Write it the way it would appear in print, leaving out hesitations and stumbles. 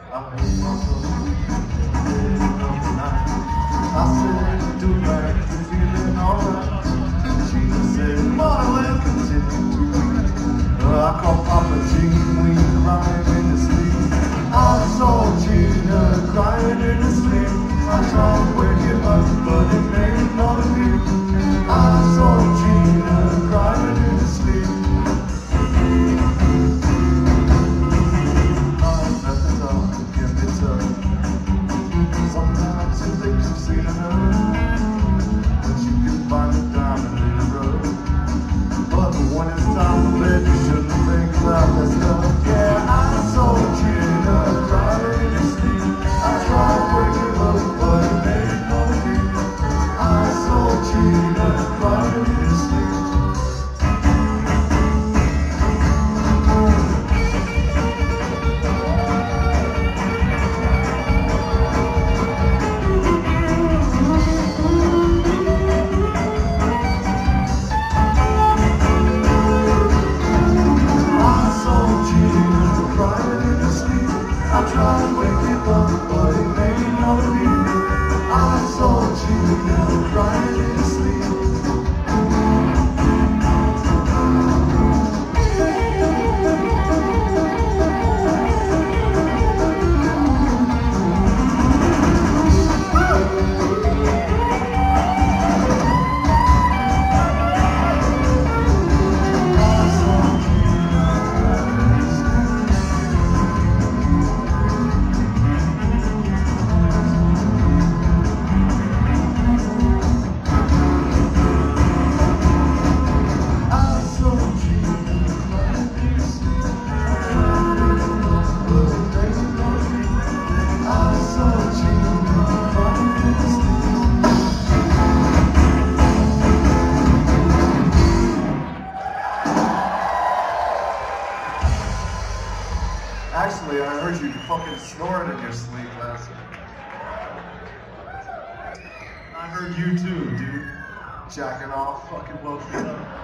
I hold myself in the night. I said, do right, you feeling alright? She said, Marlon, continue to weep. I call Papa Gene when he's crying in his sleep. I saw Gina crying in his sleep. I tried to wake him up, but it made no difference. I saw Gina crying in his sleep. Nothing's up, give me tough. Sometimes you think you've seen enough, but you can find a diamond in the rough. But when it's time to live, you shouldn't think about that stuff. Yeah, I saw Gina crying in his sleep. I tried to wake him up, but it made no difference. I saw Gina crying in his sleep. I tried to wake him up, but it made no difference. I saw Gina crying in his sleep. Actually, I heard you fucking snoring in your sleep last night. I heard you too, dude. Jacking off, fucking woke me up.